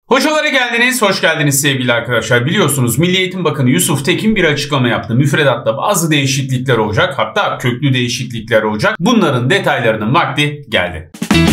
Hocalara geldiniz, hoş geldiniz sevgili arkadaşlar. Biliyorsunuz Milli Eğitim Bakanı Yusuf Tekin bir açıklama yaptı. Müfredatta bazı değişiklikler olacak, hatta köklü değişiklikler olacak. Bunların detaylarının vakti geldi.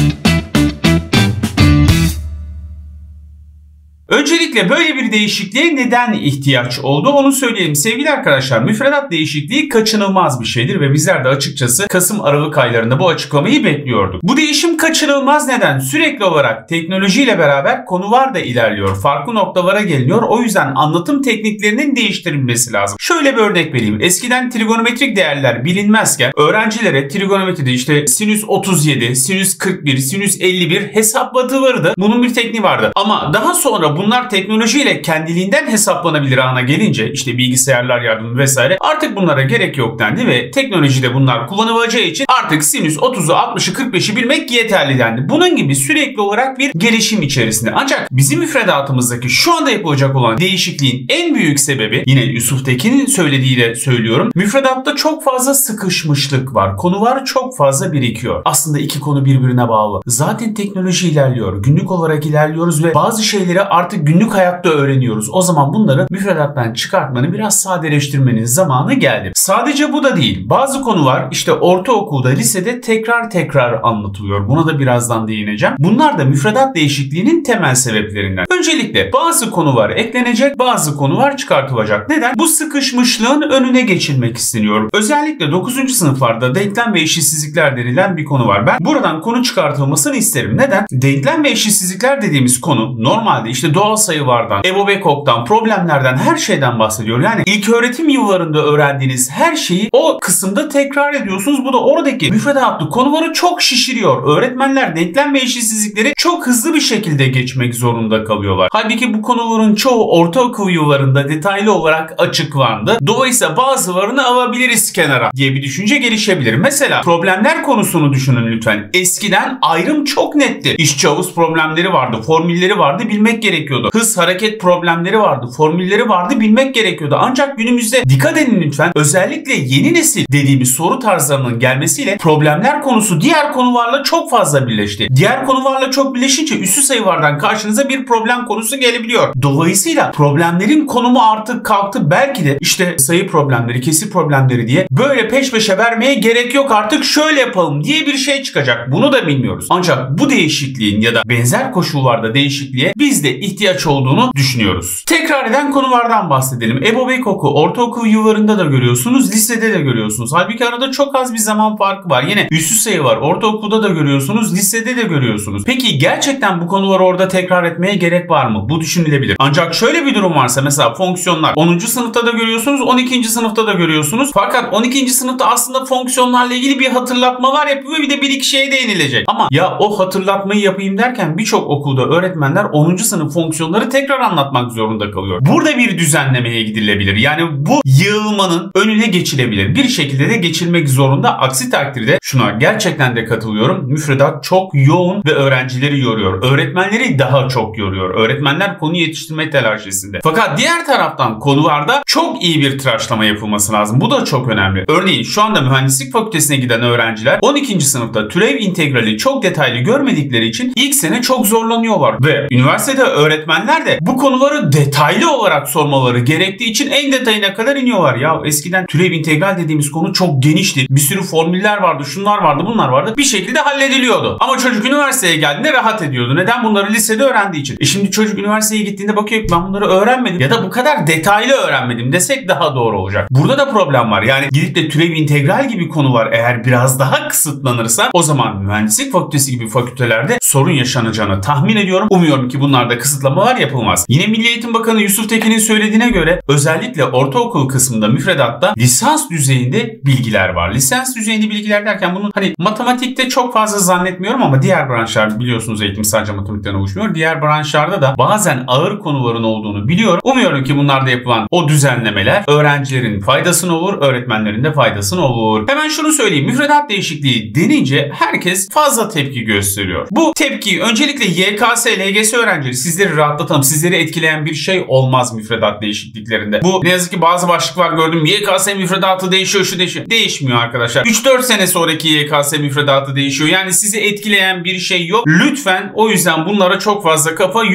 Öncelikle böyle bir değişikliğe neden ihtiyaç oldu onu söyleyelim. Sevgili arkadaşlar, müfredat değişikliği kaçınılmaz bir şeydir ve bizler de açıkçası Kasım-Aralık aylarında bu açıklamayı bekliyorduk. Bu değişim kaçınılmaz. Neden? Sürekli olarak teknolojiyle beraber konular da ilerliyor. Farklı noktalara geliniyor. O yüzden anlatım tekniklerinin değiştirilmesi lazım. Şöyle bir örnek vereyim. Eskiden trigonometrik değerler bilinmezken öğrencilere trigonometride işte sinüs 37, sinüs 41, sinüs 51 hesaplatılırdı. Bunun bir tekniği vardı. Ama daha sonra bunlar teknolojiyle kendiliğinden hesaplanabilir ana gelince, işte bilgisayarlar yardımı vesaire, artık bunlara gerek yok dendi ve teknolojide bunlar kullanılacağı için artık sinüs 30'u, 60'ı, 45'i bilmek yeterli dendi. Bunun gibi sürekli olarak bir gelişim içerisinde. Ancak bizim müfredatımızdaki şu anda yapılacak olan değişikliğin en büyük sebebi, yine Yusuf Tekin'in söylediğiyle söylüyorum, müfredatta çok fazla sıkışmışlık var. Konular çok fazla birikiyor. Aslında iki konu birbirine bağlı. Zaten teknoloji ilerliyor. Günlük olarak ilerliyoruz ve bazı şeyleri artık günlük hayatta öğreniyoruz. O zaman bunları müfredattan çıkartmanın, biraz sadeleştirmenin zamanı geldi. Sadece bu da değil. Bazı konular işte ortaokulda, lisede tekrar anlatılıyor. Buna da birazdan değineceğim. Bunlar da müfredat değişikliğinin temel sebeplerinden. Öncelikle bazı konular eklenecek, bazı konular çıkartılacak. Neden? Bu sıkışmışlığın önüne geçilmek isteniyor. Özellikle 9. sınıflarda denklem ve eşitsizlikler denilen bir konu var. Ben buradan konu çıkartılmasını isterim. Neden? Denklem ve eşitsizlikler dediğimiz konu normalde işte doğal sayılardan, Ebo-Bekok'tan, problemlerden, her şeyden bahsediyor. Yani ilköğretim yıllarında öğrendiğiniz her şeyi o kısımda tekrar ediyorsunuz. Bu da oradaki müfredatlı konuları çok şişiriyor. Öğretmenler denklem ve eşitsizlikleri çok hızlı bir şekilde geçmek zorunda kalıyorlar. Halbuki bu konuların çoğu ortaokul yıllarında detaylı olarak açıklandı. Dolayısıyla bazılarını alabiliriz kenara diye bir düşünce gelişebilir. Mesela problemler konusunu düşünün lütfen. Eskiden ayrım çok netti. İşçi havuz problemleri vardı, formülleri vardı, bilmek gerekiyordu. Hız hareket problemleri vardı, formülleri vardı, bilmek gerekiyordu. Ancak günümüzde dikkat edin lütfen, özellikle yeni nesil dediğimiz soru tarzlarının gelmesiyle problemler konusu diğer konularla çok fazla birleşti. Diğer konularla çok birleşince üssü sayılardan karşınıza bir problem konusu gelebiliyor. Dolayısıyla problemlerin konumu artık kalktı. Belki de işte sayı problemleri, kesir problemleri diye böyle peş peşe vermeye gerek yok, artık şöyle yapalım diye bir şey çıkacak. Bunu da bilmiyoruz. Ancak bu değişikliğin ya da benzer koşullarda değişikliğe biz de ihtiyaç olduğunu düşünüyoruz. Tekrar eden konulardan bahsedelim. Ebo-Bekok'u ortaokul yıllarında da görüyorsunuz, lisede de görüyorsunuz. Halbuki arada çok az bir zaman farkı var. Yine üssü sayı var. Ortaokulda da görüyorsunuz, lisede de görüyorsunuz. Peki gerçekten bu konuları orada tekrar etmeye gerek var mı? Bu düşünülebilir. Ancak şöyle bir durum varsa, mesela fonksiyonlar 10. sınıfta da görüyorsunuz, 12. sınıfta da görüyorsunuz. Fakat 12. sınıfta aslında fonksiyonlarla ilgili bir hatırlatmalar yapıyor, bir de bir iki şeye değinilecek. Ama ya o hatırlatmayı yapayım derken birçok okulda öğretmenler 10. sınıf fonksiyonları tekrar anlatmak zorunda kalıyor. Burada bir düzenlemeye gidilebilir. Yani bu yığılmanın önüne geçilebilir. Bir şekilde de geçilmek zorunda. Aksi takdirde şuna gerçekten de katılıyorum. Müfredat çok yoğun ve öğrencileri yoruyor. Öğretmenleri daha çok yoruyor. Öğretmenler konu yetiştirme telaşesinde. Fakat diğer taraftan konularda çok iyi bir tıraşlama yapılması lazım. Bu da çok önemli. Örneğin şu anda mühendislik fakültesine giden öğrenciler 12. sınıfta türev integrali çok detaylı görmedikleri için ilk sene çok zorlanıyorlar ve üniversitede öğretmenler de bu konuları detaylı olarak sormaları gerektiği için en detayına kadar iniyorlar. Ya eskiden türev integral dediğimiz konu çok genişti. Bir sürü formüller vardı, şunlar vardı, bunlar vardı. Bir şekilde hallediliyordu. Ama çocuk üniversiteye geldiğinde rahat ediyordu. Neden? Bunları lisede öğrendiği için. Şimdi çocuk üniversiteye gittiğinde bakıyor ki ben bunları öğrenmedim ya da bu kadar detaylı öğrenmedim desek daha doğru olacak. Burada da problem var. Yani gidip de türev integral gibi konular eğer biraz daha kısıtlanırsa, o zaman mühendislik fakültesi gibi fakültelerde sorun yaşanacağını tahmin ediyorum. Umuyorum ki bunlarda kısıtlamalar yapılmaz. Yine Milli Eğitim Bakanı Yusuf Tekin'in söylediğine göre özellikle ortaokul kısmında müfredatta lisans düzeyinde bilgiler var. Lisans düzeyinde bilgiler derken bunun hani matematikte çok fazla zannetmiyorum ama diğer branşlar, biliyorsunuz eğitim sadece matematikten oluşmuyor. Diğer branşlarda da bazen ağır konuların olduğunu biliyorum. Umuyorum ki bunlarda yapılan o düzenlemeler öğrencilerin faydasına olur, öğretmenlerin de faydasına olur. Hemen şunu söyleyeyim. Müfredat değişikliği denince herkes fazla tepki gösteriyor. Bu tepkiyi öncelikle YKS, LGS öğrencileri, sizleri rahatlatalım. Sizleri etkileyen bir şey olmaz müfredat değişikliklerinde. Bu ne yazık ki bazı başlıklar gördüm. YKS müfredatı değişiyor, şu değişiyor. Değişmiyor arkadaşlar. 3-4 sene sonraki YKS müfredatı değişiyor. Yani sizi etkileyen bir şey yok. Lütfen o yüzden bunlara çok fazla kafa yormayın.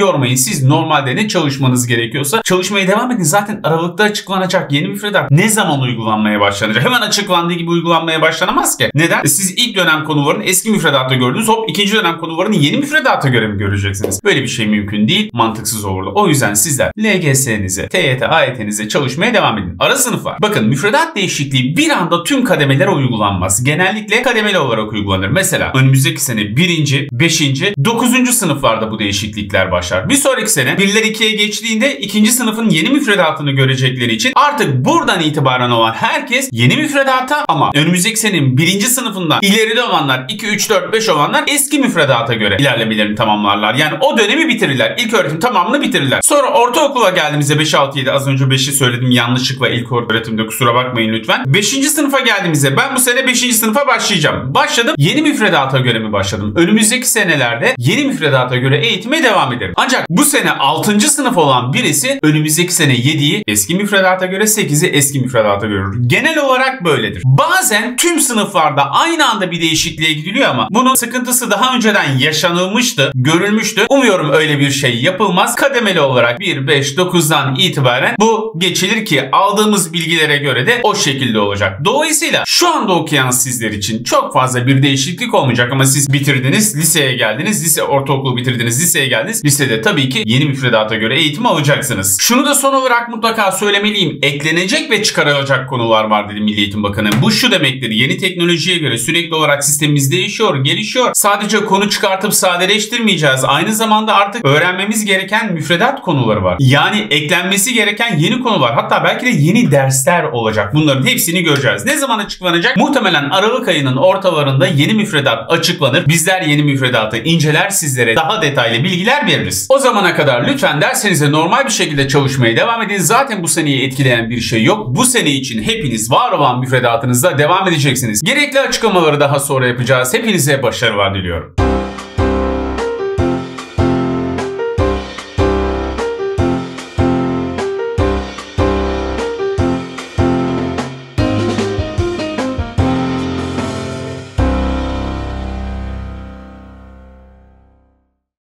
yormayın. Siz normalde ne çalışmanız gerekiyorsa çalışmaya devam edin. Zaten Aralık'ta açıklanacak yeni müfredat ne zaman uygulanmaya başlanacak? Hemen açıklandığı gibi uygulanmaya başlanamaz ki. Neden? Siz ilk dönem konularını eski müfredatta gördünüz. Hop ikinci dönem konularını yeni müfredata göre mi göreceksiniz? Böyle bir şey mümkün değil. Mantıksız olurdu. O yüzden sizler LGS'nize, TYT, AYT'nize çalışmaya devam edin. Ara sınıf var. Bakın müfredat değişikliği bir anda tüm kademelere uygulanmaz. Genellikle kademeli olarak uygulanır. Mesela önümüzdeki sene 1. 5. 9. sınıflarda bu değişiklikler başlar. Bir sonraki sene 1'ler 2'ye geçtiğinde 2. sınıfın yeni müfredatını görecekleri için artık buradan itibaren olan herkes yeni müfredata ama önümüzdeki senenin 1. sınıfından ileride olanlar 2, 3, 4, 5 olanlar eski müfredata göre ilerlemelerini tamamlarlar. Yani o dönemi bitirirler. İlk öğretim tamamını bitirirler. Sonra ortaokula geldiğimizde 5, 6, 7 az önce 5'i söyledim yanlışlıkla ilk öğretimde kusura bakmayın lütfen. 5. sınıfa geldiğimizde ben bu sene 5. sınıfa başlayacağım. Başladım. Yeni müfredata göre mi başladım? Önümüzdeki senelerde yeni müfredata göre eğitime devam ederim. Ancak bu sene 6. sınıf olan birisi önümüzdeki sene 7'yi eski müfredata göre 8'i eski müfredata görür. Genel olarak böyledir. Bazen tüm sınıflarda aynı anda bir değişikliğe gidiliyor ama bunun sıkıntısı daha önceden yaşanılmıştı, görülmüştü. Umuyorum öyle bir şey yapılmaz. Kademeli olarak 1, 5, 9'dan itibaren bu geçilir ki aldığımız bilgilere göre de o şekilde olacak. Dolayısıyla şu anda okuyan sizler için çok fazla bir değişiklik olmayacak ama siz bitirdiniz, liseye geldiniz, ortaokulu bitirdiniz, liseye geldiniz. Lisede tabii ki yeni müfredata göre eğitim alacaksınız. Şunu da son olarak mutlaka söylemeliyim. Eklenecek ve çıkarılacak konular var dedi Milli Eğitim Bakanı. Bu şu demektir. Yeni teknolojiye göre sürekli olarak sistemimiz değişiyor, gelişiyor. Sadece konu çıkartıp sadeleştirmeyeceğiz. Aynı zamanda artık öğrenmemiz gereken müfredat konuları var. Yani eklenmesi gereken yeni konular. Hatta belki de yeni dersler olacak. Bunların hepsini göreceğiz. Ne zaman açıklanacak? Muhtemelen Aralık ayının ortalarında yeni müfredat açıklanır. Bizler yeni müfredatı inceler, sizlere daha detaylı bilgiler veririz. O zamana kadar lütfen dersenize normal bir şekilde çalışmaya devam edin. Zaten bu seneyi etkileyen bir şey yok. Bu sene için hepiniz var olan müfredatınızda devam edeceksiniz. Gerekli açıklamaları daha sonra yapacağız. Hepinize başarılar diliyorum.